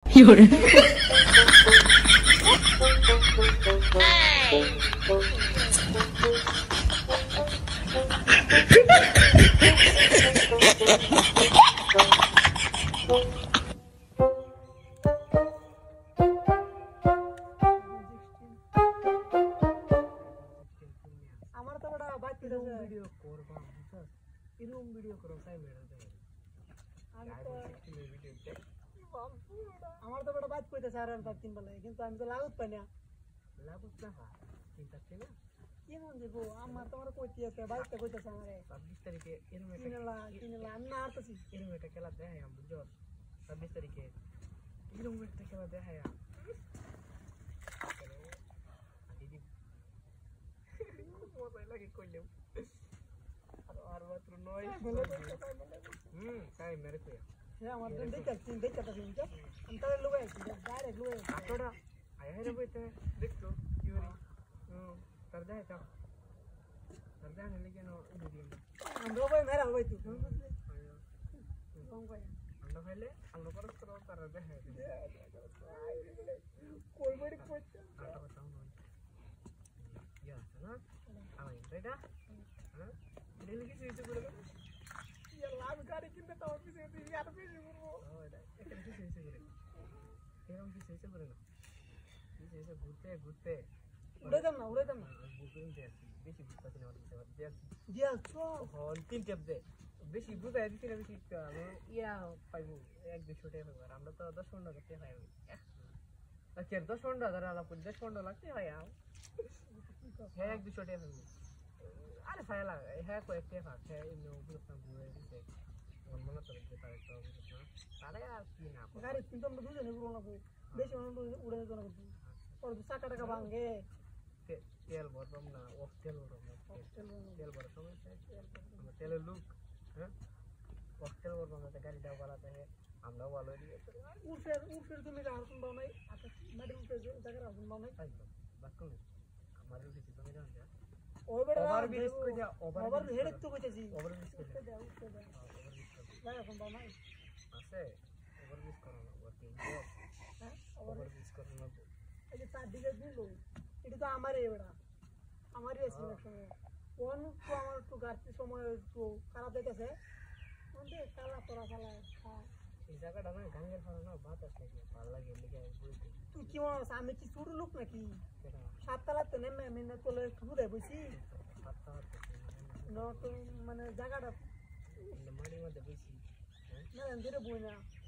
有人， আমার তো বড় বাদ দিতেছে ভিডিও করবা বুঝছস এরকম ভিডিও করো তাই মেরে দেবে আমি তো ভিডিওতে আমার তো বড় বাদ কইতেছে আর আর তিন বেলা কিন্তু আমি তো লাগুত পাই না লাগুত না চিন্তা ছিল কি মন দেব আমার তোমার কইতে আছে বাইকটা কইতেছে আমারে 26 তারিখে এরকম কিনলা আমি না আরতাছি এরকম একটা খেলা দেখাই আমি বুঝছস 26 তারিখে এরকম একটা খেলা দেখাই মজাই লাগে কইলেও আর মাত্র 9 তাই মেরে কই হ্যাঁ আমার দিন দেখতে আমি তাহলে লুকাই ডাইরেক্ট লুকাই আটোটা আয় রে বইতে দেখতো কি হরি তার যায় তা তার যায় না কেন ভিডিও আমরা ভাই মেরা ভাই তুই আমরা ফাইলে আমরা পরস্পর তার দেখে কই বড়ি পড়ছে আটা কথা ইয়া না আমি এটা হ্যাঁ ডেলি কিছু কিছু করে দাও ইয়া লাভ গাড়ি কিনতে তো অফিসে দিই আর বেশি করব এটা কিছু কিছু করে এরকম কিছু কিছু করে না কিছু কিছু ঘুরতে উড়ে যাম না বুকিং দে বেশি বুঝতাছি না দিয়া তো হল তিন টেপ দে বেশি বুঝাই দিছি না বেশি ইয়া পাইবো 1-200 টাকা পাইবো আমরা তো 10 ঘন্টা করতে পাইবো আচ্ছা 10 ঘন্টা ধরে আলাপ করি 10 ঘন্টা লাগতে হয় হ্যাঁ 1-200 টাকা পাইবো আরে ফাইলা হ্যাঁ কয়েকটা ফাঁক হ্যাঁ এমনি উপলক্ষণ ঘুরে দিতে মনে তো দিতে পারে তো আরে আর কি না গাড়ি কিন্তু আমরা দুজনে ঘুরো না বেশি উড়ে যেত না কিন্তু পরে তো চাকা টাকা ভাঙে তেল ভরবাম না অফ তেল ভরবাম তেল ভরার সময় আমরা তেলের লুক হ্যাঁ অফ তেল ভরবাম না গাড়িটাও ভালো থাকে আমরাও ভালো দিয়ে উঠের তুমি আর শুনবা নাই আচ্ছা মাটি উঠে জায়গা আর শুনবা নাই বাক্য আমার উঠেছি তুমি জানো না ওভার ব্রিজ কই যা ওভার হেড তো কইতেছি ওভার ব্রিজ কই দাও জায়গা শুনবা নাই আছে ওভার ব্রিজ করো না ওয়ার্কিং হ্যাঁ ওভার ব্রিজ করো না এই যে চার দিকে দিল এটা তো আমারই এবারে আমারই আছে সময় কোন তো আমার একটু গাড়ির সময় একটু খারাপ দেখতেছে কোনতে কালা পড়া কালা এই জায়গাটা না গাঙ্গের ফাড়া না বাতাস লাগে ভালো লাগে লিখে বলতে তুই কি মনে আছে আমি কি ছোট লোক নাকি সাততলাতে নেমে আমি না তোলে ঘুরে বসি সাততলাতে না তো মানে জায়গাটা মাটির মধ্যে বসি না ধীরে বই না